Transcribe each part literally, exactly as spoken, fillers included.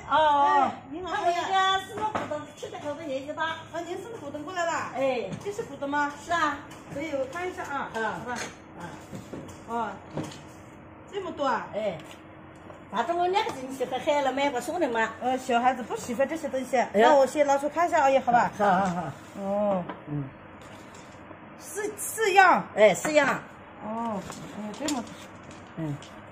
哦哦， 你好， 他那个什么古董吃的口的叶子吧？ 啊，您是古董过来了？ 哎， 这是古董吗？ 是啊。 可以，我看一下啊。 嗯， 好吧。 嗯。 哦，这么多啊？ 哎。那中我两个人媳妇喊了买个送的嘛。 呃，小孩子不喜欢这些东西，那我先拿出看一下，阿姨，好吧？ 好好好。 哦。 嗯。 四四样。 哎，四样。 哦，哎，这么。 嗯。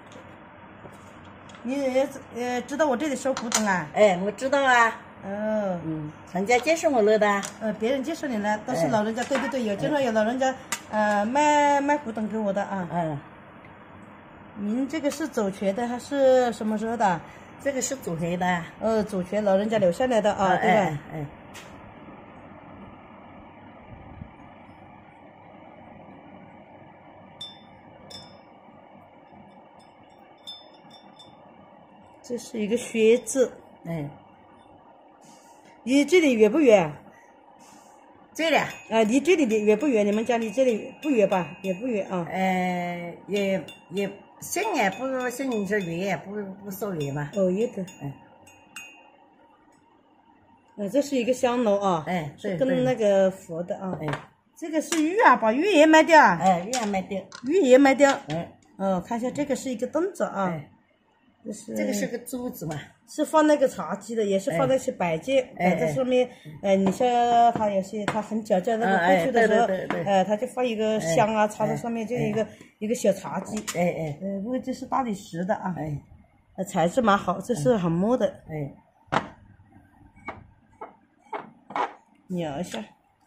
你也呃知道我这里收古董啊？ 哎，我知道啊。 哦。 嗯，人家介绍我来的。 呃，别人介绍你来，都是老人家，对对对，有经常有老人家呃卖卖古董给我的啊。 嗯。 您这个是祖传的还是什么时候的？ 这个是祖传的。 呃，祖传老人家留下来的啊，对吧？ 哎哎。 这是一个靴子。 哎。 离这里远不远？ 这里啊？ 啊，离这里远不远？你们家离这里不远吧？也不远啊。 呃，也也。现在不像你这远，不不说远嘛。 哦，有的。 嗯。 呃，这是一个香炉啊。 哎， 是跟那个佛的啊。 哎。 这个是玉啊，把玉也卖掉啊。 哎，玉也卖掉。 玉也卖掉。 哎。 哦，看一下这个是一个凳子啊。 哎。 这是。 这个是个桌子嘛。 是放那个茶几的，也是放那些摆件，摆在上面。哎，你像它有些，它很讲究那个过去的时候，哎，它就放一个香啊，插在上面，就一个一个小茶几。 哎哎。 呃，不过这是大理石的啊。 哎。 呃，材质蛮好，这是很木的。 哎。 量一下，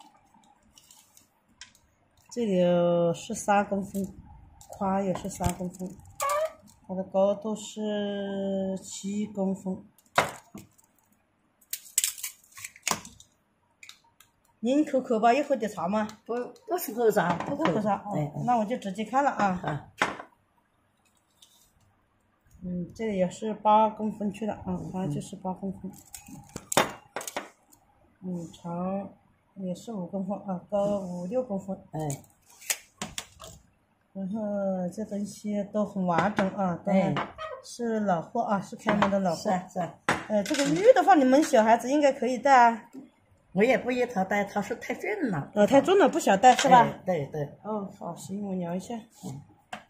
这里有十三公分，宽有十三公分。它的高度是七公分。您口渴吧？要喝点茶吗？ 不，不是喝茶， 不喝茶。哎，那我就直接看了啊。 啊。 嗯，这里也是八公分去了啊，宽就是八公分。嗯，长也是五公分啊，高五六公分。 哎。 然后这东西都很完整啊，都是老货啊，是开门的老货。 是啊是啊。 呃，这个玉的话，你们小孩子应该可以戴啊。 我也不依他戴，他说太重了。 呃，太重了不想戴是吧？ 对对。 哦，好，行，我量一下。 嗯。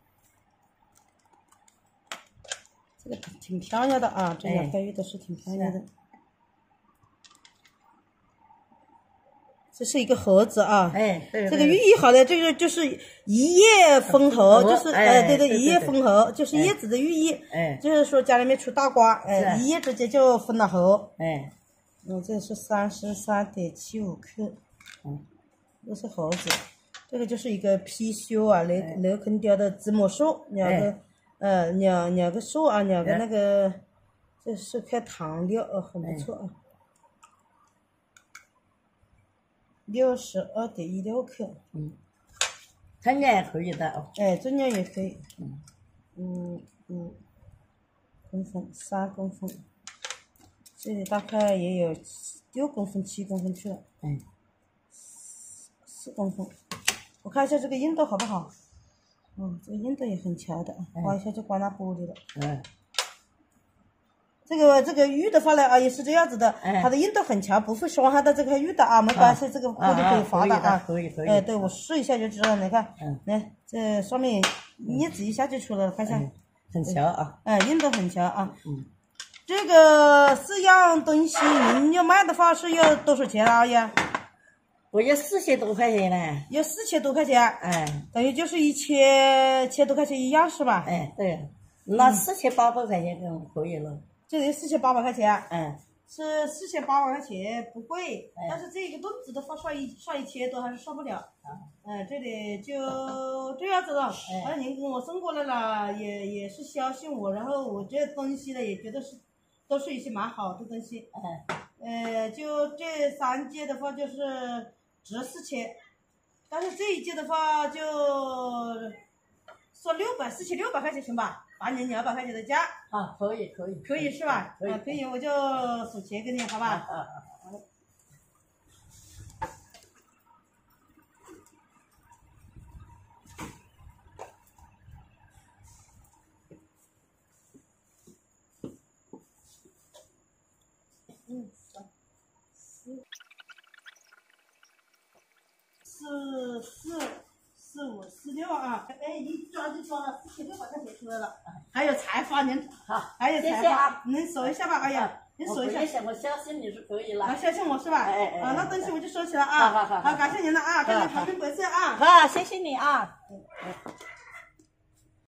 这个挺漂亮的啊，这两块玉都是挺漂亮的。这是一个盒子啊。 哎，对。 这个寓意好的，这个就是一叶封喉，就是哎，对对，一叶封喉，就是叶子的寓意。 哎。 就是说家里面出大瓜，哎，一夜之间就封了喉。 哎。 嗯，这是三十三点七五克。 嗯。 这是盒子，这个就是一个貔貅啊，镂镂空雕的子母树，两个呃两两个树啊，两个那个，这是块糖料哦，很不错啊。六十二点一六克。 嗯。重量也可以的哦。 哎，重量也可以。 嗯。 嗯嗯。公分，三公分。这里大概也有六公分、七公分去了。 嗯。 四公分。我看一下这个硬度好不好？嗯，这个硬度也很强的，刮一下就刮那玻璃了。 嗯。 这个这个玉的话呢啊，也是这样子的，它的硬度很强，不会伤害到这块玉的啊，没关系，这个玻璃可以划的啊。 可以可以。 哎，对，我试一下就知道了，你看，来这上面捏指一下就出来了，看一下。 很强啊。 哎，硬度很强啊。 嗯。 这个四样东西您要卖的话是要多少钱啊，阿姨？ 我要四千多块钱呢。 要四千多块钱。 哎。 等于就是一千千多块钱一样是吧？ 哎，对，那四千八百块钱就可以了。 这里四千八百块钱。 嗯。 是四千八百块钱，不贵。但是这个凳子的话算一算一千多还是算不了。啊。嗯，这里就这样子了。反正您给我送过来了，也也是相信我，然后我这东西呢也觉得是。都是一些蛮好的东西。嗯。呃，就这三件的话就是值四千，但是这一件的话就算六百，四千六百块钱行吧？把你两百块钱的价。 啊，可以可以。 可以是吧？ 可以。 啊，可以，我就数钱给你，好吧？ 啊啊啊。 嗯，四四四五四六啊！哎，你抓就抓了，四七六把它写出来了。还有财发您好， 还有财发，您搜一下吧。哎呀，您搜一下。 我相信你是可以了。 啊，相信我是吧？ 哎哎。 啊，那东西我就收起了啊。 好好好。 好，感谢您了啊，感谢长春国际啊。 好，谢谢你啊。嗯嗯。